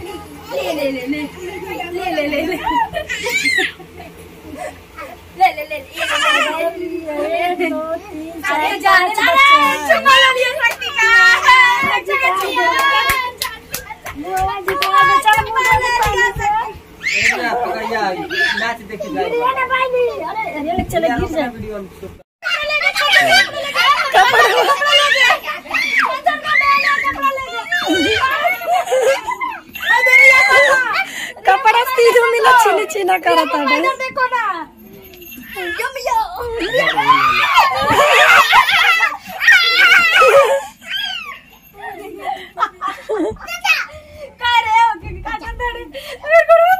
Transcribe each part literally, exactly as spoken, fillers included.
ले ले ले ले ले ले ले ले ले ले ले एक दो तीन चार जाने पाँच चुमा लिया शक्ति का बुआ जी को आगे चल मुझे नाच देखी गिर ना भाई नहीं अरे अरे चले गिर जा वीडियो कपड़ा सीधो मिला छीनी छीना करता है देखो ना यम यो करे ओके काटा दे अरे गोड़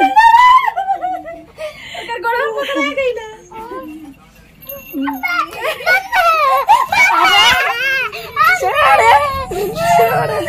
अगर गोड़ पकड़ गई ना छोड़ छोड़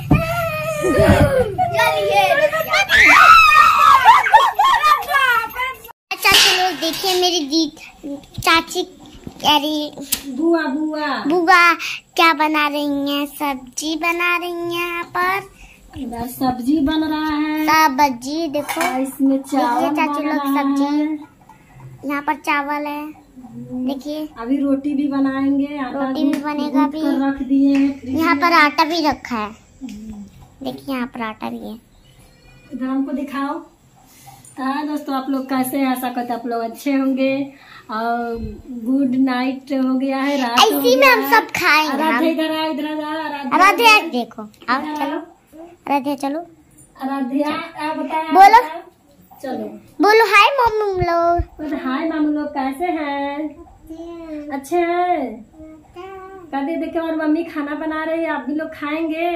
चाची लोग देखिए मेरी दी चाची अरे बुआ बुआ बुआ क्या बना रही हैं? सब्जी बना रही हैं यहाँ पर। इधर सब्जी बन रहा है सब्जी देखो और इसमें चावल देखिए चाची बन लोग रहा सब्जी है। यहाँ पर चावल है देखिए। अभी रोटी भी बनाएंगे आटा रोटी भी बनेगा गूंथ भी। कर रख दिए हैं फ्रिज यहाँ में। पर आटा भी रखा है देखिए यहाँ पर आटा भी है। इधर हमको दिखाओ। हाँ दोस्तों आप लोग कैसे हैं? आशा करते आप लोग अच्छे होंगे और गुड नाइट हो गया है, रात हो इसी में गया हम है। सब खाएंगे। आराध्या हम- इधर आ इधर आ आराध्या आराध्या देखो आओ चलो आराध्या चलो आराध्या आ बताया बोलो। चलो बोलो हाय मम्मी लोग। बोलो, हाय मामू लोग कैसे हैं? अच्छे हैं? कभी देखे और मम्मी खाना बना रही है, आप भी लोग खाएंगे?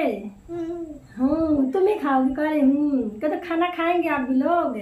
हूँ तुम ही खाओगे? करे हूँ कहते खाना खाएंगे आप भी लोग?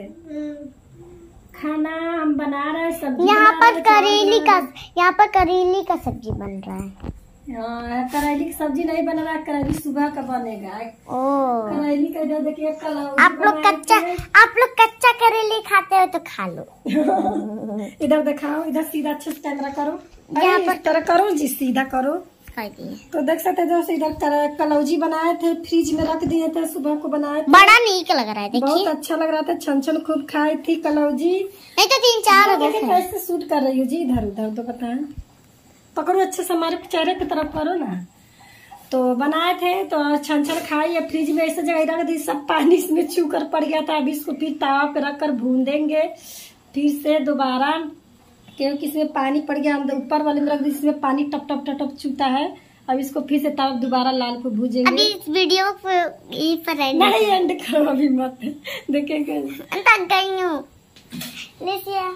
खाना हम बना रहे हैं, सब्जी यहाँ बना रहे पर हैं, चावल करेली बना का रहे यहाँ पर करेली का सब्जी बन रहा है। हैं। हाँ, करेली की सब्जी नहीं बन रहा है, करेली सुबह का बनेगा। ओ करेली का इधर देखिए कल आप लोग कच्चा आप लोग कच्चा करेली खाते हो तो खा लो। इधर दिखाओ, इधर सीधा अच्छे से कैमरा करो। यहाँ अरे, पर- इस तरह करो जी, सीधा करो। खाई दिए। तो देख सकते हैं दोस्तों, इधर कर- कलौजी बनाए थे, फ्रिज में रख दिए थे, सुबह को बनाए थे। बड़ा नीक लग रहा है बहुत देखिए। अच्छा लग रहा था, छन छन खूब खाई थी कलौजी। नहीं तो तीन चार हो देखिए गए। कैसे शूट कर रही हो जी, इधर उधर तो बताएं। पकड़ो अच्छे से, हमारे चेहरे की तरफ करो ना। तो बनाए थे तो छन छन खाई है, फ्रिज में ऐसे जगह रख दी, सब पानी इसमें छू कर पड़ गया था। अभी इसको फिर तावा पे रख कर भून देंगे फिर से दोबारा, क्योंकि इसमें पानी पड़ गया। हम ऊपर वाले में रख दी, इसमें पानी टप टप टप टप चूता है। अब इसको फिर से तावा दोबारा लाल को भूजेंगे। अभी इस वीडियो पर एंड नहीं एंड करो अभी मत, देखेंगे। अंत गई हूँ लेसिया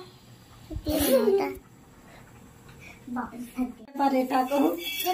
परेठा को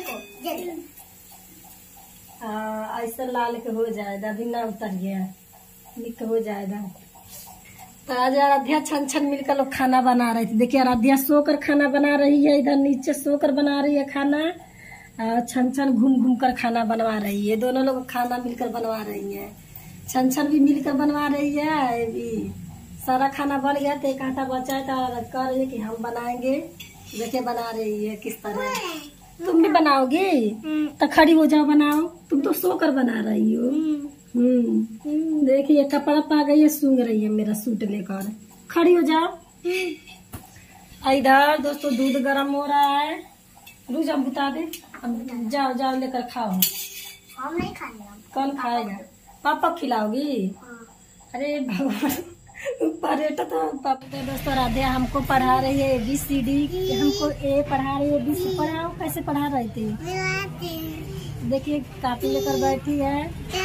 हाँ, ऐसा लाल के हो जाएगा, अभी ना उतर गया, निक हो जाएगा। तो आज आराध्या छन छन मिलकर लोग खाना बना रही थी। देखिए आराध्या सोकर खाना बना रही है, इधर नीचे सोकर बना रही है खाना, और छन छन घूम घूम कर खाना बनवा रही है। दोनों लोग खाना मिलकर बनवा रही है। छन छन भी मिलकर बनवा रही है। अभी सारा खाना बन गया तो एक आटा बचा है, तो कर रही है कि हम बनाएंगे। देखिए बना रही है किस तरह। तुम भी बनाओगी? तो खड़ी हो जाओ, बनाओ। तुम तो सोकर बना रही हो। हम्म देखिए कपड़ा पा गई है, सूंघ रही है मेरा सूट लेकर। खड़ी हो जाओ। इधर दोस्तों दूध गर्म हो रहा है, रुक जाओ बुता दे। अब जाओ जाओ लेकर खाओ। हम नहीं खाएंगे। कौन खाएगा? पापा खिलाओगी? अरे भगवान, पर्यटक तो पापा। दोस्तों राधिया हमको पढ़ा रही है ए बी सी डी। हमको ए पढ़ा रही है, बी सी पढ़ाओ। कैसे पढ़ा रही थी? देखिए कापी लेकर बैठी है।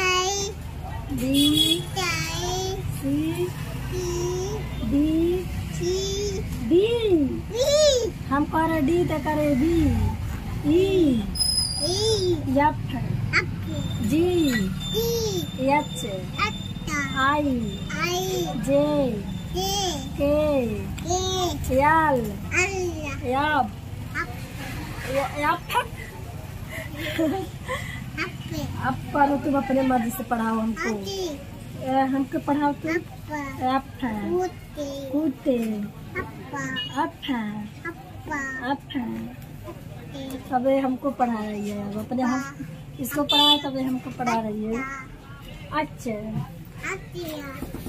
B C D D. हम कह रहे डी तो करे B. E F G H I J K L F F. अब पढ़ो तुम अपने मर्जी से पढ़ाओ हमको। ए, हमको पढ़ाओ तुम। एफ है कूते, अफ है अफ है। तबे हमको पढ़ा रही है। अब अपने हम इसको पढ़ाए तबे हमको पढ़ा रही है। अच्छा